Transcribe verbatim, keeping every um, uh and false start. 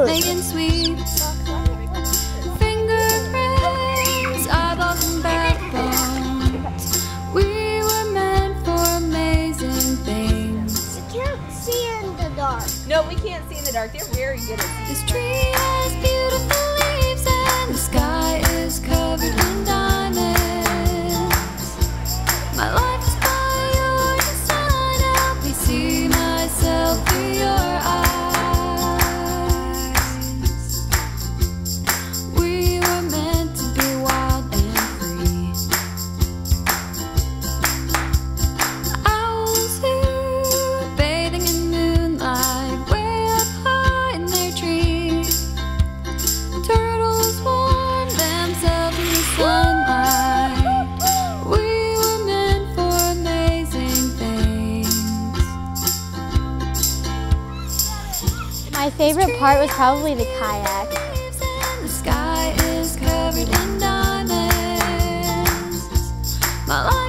cute. Making sweet fingerprints, eyeballs and backbones. We were meant for amazing things. You can't see in the dark. No, we can't see in the dark. They're very good at This tree has beautiful leaves and the sky is covered in diamonds. My life is by your design. Help me see myself through your eyes. We were meant to be wild and free. Owls who are bathing in moonlight way up high in their trees. Turtles warm themselves in the sunlight. We were meant for amazing things. My favorite part was probably the kayak. Leaves and the sky is covered in diamonds. My life